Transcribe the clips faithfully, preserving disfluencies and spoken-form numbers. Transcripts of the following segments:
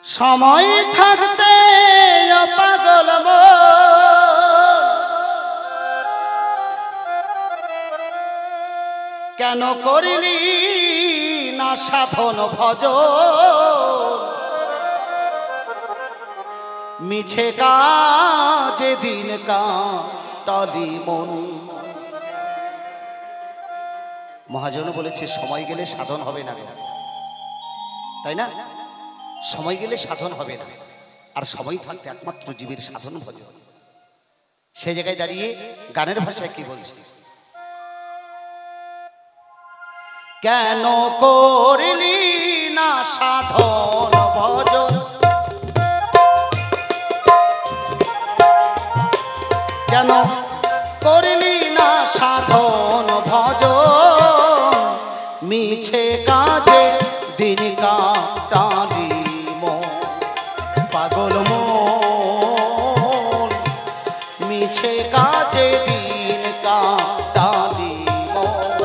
समय থাকতে পাগল মন কেন করিলি না সাধন ভজন মিছে কাজে দিন কাটালি মন। মহাজন বলেছে সময় গেলে সাধন হবে না, তাই না? সময় গেলে সাধন হবে না, আর সময় থাকতে একমাত্র জীবের সাধন ভজন। সেই জায়গায় দাঁড়িয়ে গানের ভাষায় কি বলছে? কেন করলি না সাধন ভজন, কেন করলি না সাধন ভজন মিছে কাজে দিন কাটালি মন। পাগল মন মিছে কাজে দিন কাটালি মন।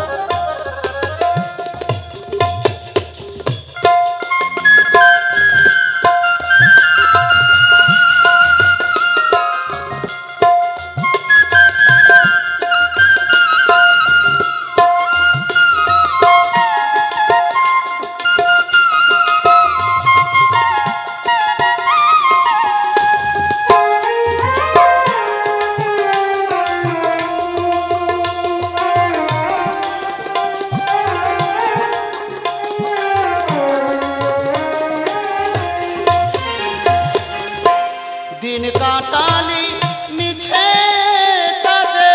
दिन काटाली मिछे काजे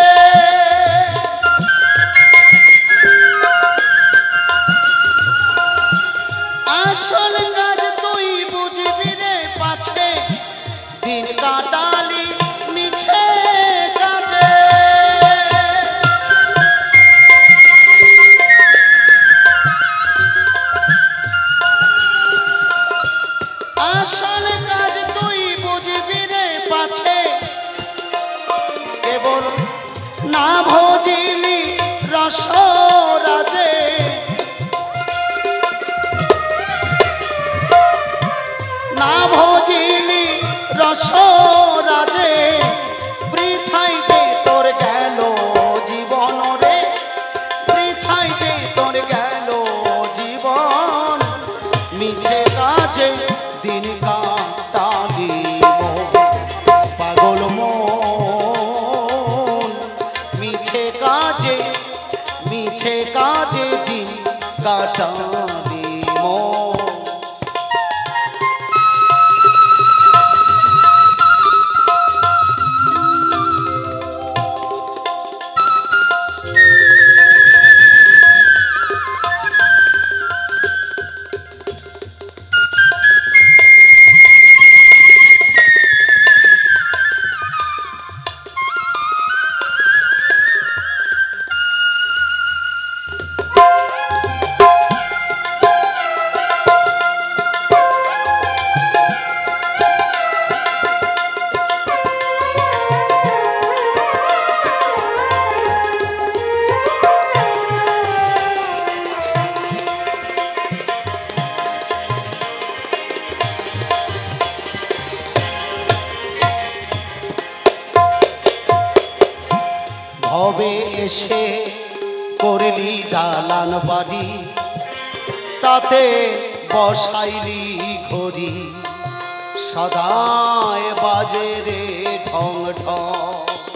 आसल काज तुई बुझबी रे पाछे। दिन काटाली मिछे काजे आसल काज तुई केवल ना भोजिली रस राजे ना भोजिली रस राजे बृथाई जे तोर गेल जीवन रे बृथाई जे तोर गेल जीवन मिछे काजे दिन काटाली पागल मन मिछे काजे मिछे काजे दिन काटाली मन। ভবে এসে করলি দালান বাড়ি তাতে বসাইলি ঘড়ি সদায় বাজে রে ঢং ঢং।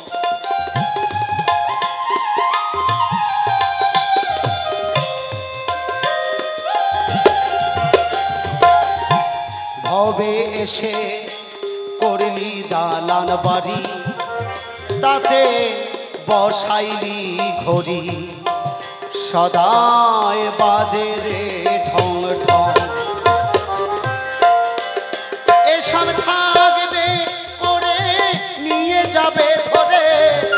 ভবে এসে করলি দালান বাড়ি তাতে বসাইলি ঘড়ি সদায় বাজে রে ঢং ঢং। এসব থাকবে করে নিয়ে যাবে ধরে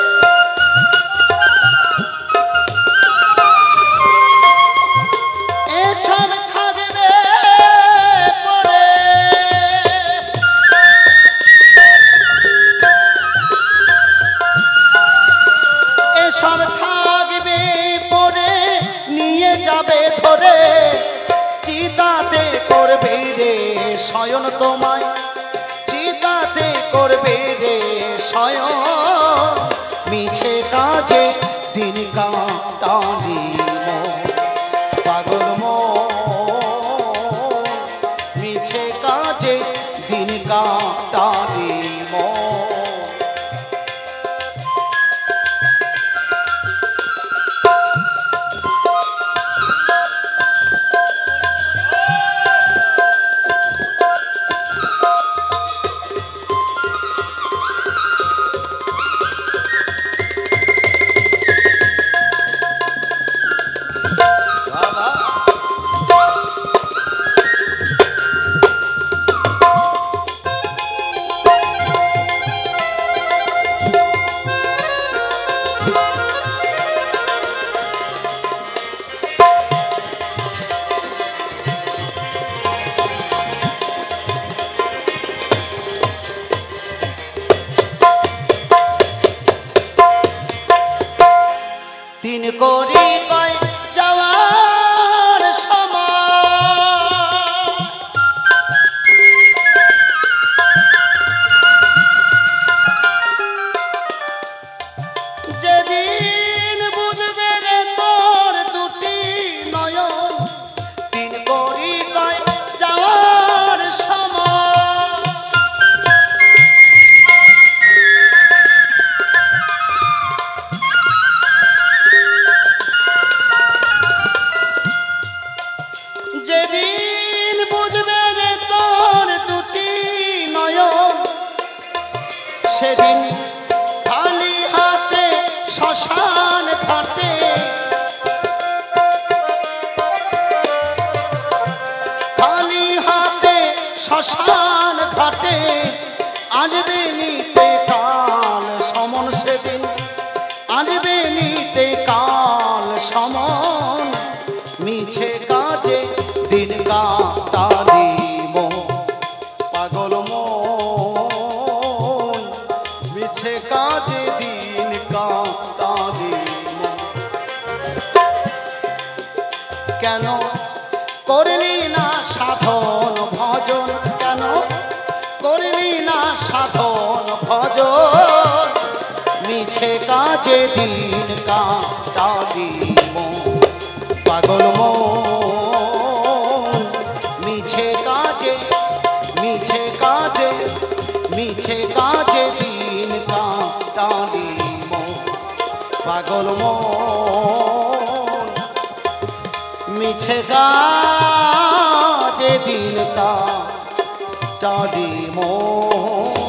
এসব থাকবে করে এসব থাকবে পরে নিয়ে যাবে ধরে শয়ন তোমায় চিতাতে করবে রে শয়ন মিছে কাজে দিন কাটালি মন পাগল মন মিছে কাজে দিন কাটালি মন তিন কোরি কয় যাওয়ার সময় যেদিন বুঝবে রে তোর দুটি নয়ন তিন কোরি কয় যাওয়ার সময় যেদিন বুঝবে রে তোর দুটি নয়ন সেদিন খালি হাতে শ্মশান ঘাটে খালি হাতে শ্মশান ঘাটে আসবে নিতে কাল সমন সেদিন আসবে নিতে কাল সমন মিছে কাজে দিন কাটালি মন পাগল মন মিছে কাজে দিন কাটালি মন কেন করলি না সাধন ভজন কেন করলি না সাধন ভজন মিছে কাজে দিন কাটালি মন পাগল মন মিছে কাজে মিছে কাজে মিছে কাজে দিন কাটালি মন পাগল মন মিছে কাজে দিন কাটালি মন